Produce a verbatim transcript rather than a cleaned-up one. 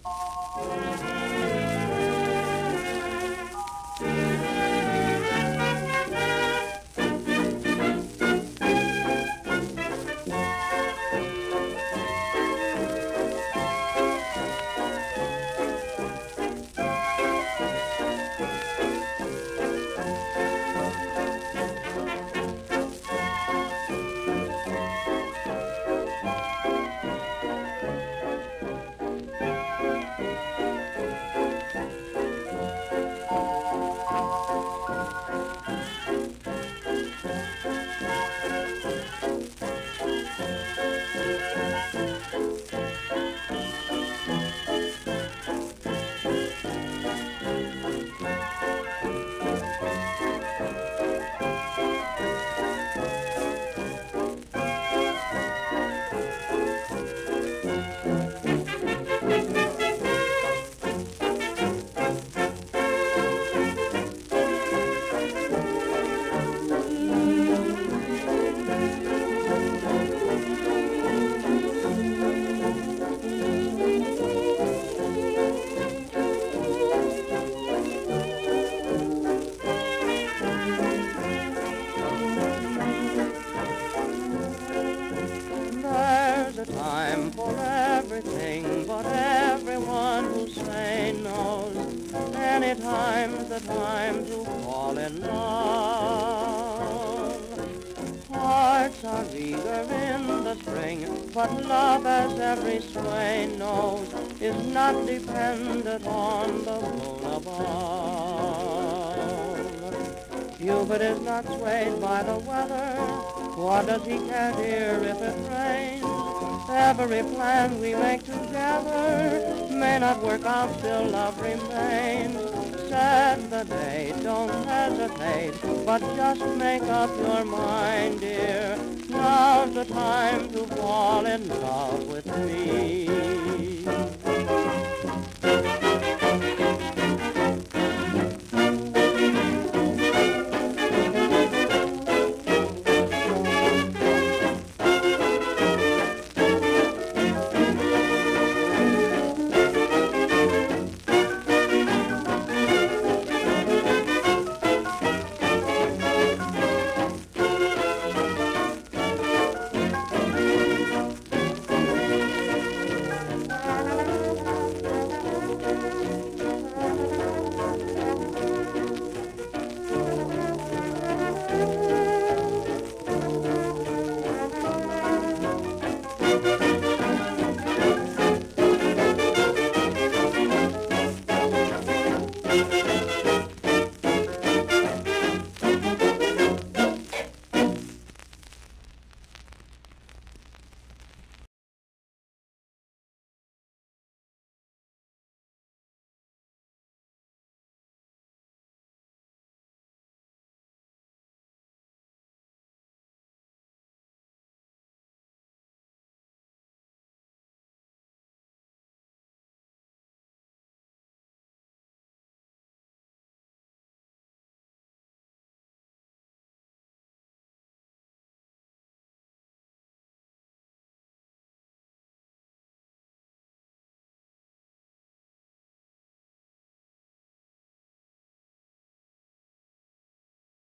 Time for everything, but everyone who's sane knows any time's the time to fall in love. Hearts are eager in the spring, but love, as every swain knows, is not dependent on the moon above. Cupid is not swayed by the weather. What does he care, dear, if it rains? Every plan we make together may not work out, still love remains. Set the date, don't hesitate, but just make up your mind, dear. Now's the time to fall in love with me.